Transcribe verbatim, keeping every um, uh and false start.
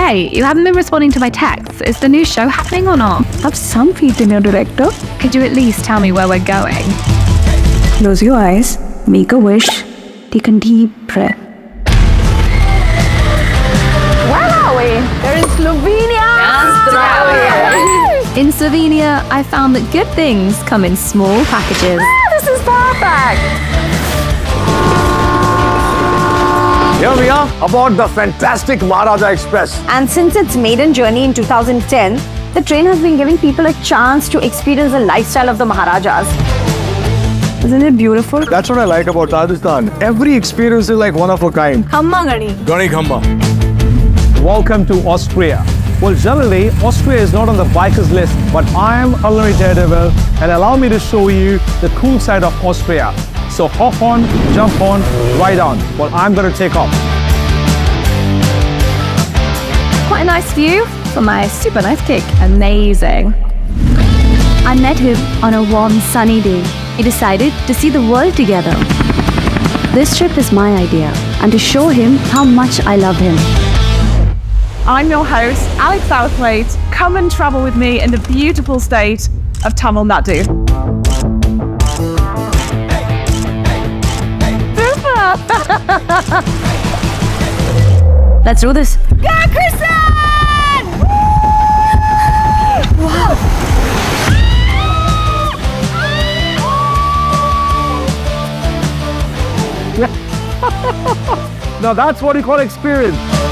Hey, you haven't been responding to my texts. Is the new show happening or not? Have some faith in your director. Could you at least tell me where we're going? Close your eyes, make a wish, take a deep breath. Where are we? We're in Slovenia. In Slovenia, I found that good things come in small packages. Ah, this is perfect. Here we are aboard the fantastic Maharaja Express. And since its maiden journey in two thousand ten, the train has been giving people a chance to experience the lifestyle of the Maharajas. Isn't it beautiful? That's what I like about Rajasthan. Every experience is like one of a kind. Khamma Gani. Gani Khamba. Welcome to Austria. Well, generally, Austria is not on the bikers list, but I am culinary daredevil and allow me to show you the cool side of Austria. So hop on, jump on, ride on. Well, I'm going to take off. Quite a nice view for my super nice kick. Amazing. I met him on a warm, sunny day. We decided to see the world together. This trip is my idea, and to show him how much I love him. I'm your host, Alex Southwaite. Come and travel with me in the beautiful state of Tamil Nadu. Let's do this. Go, Kristen! Wow. Now that's what you call experience.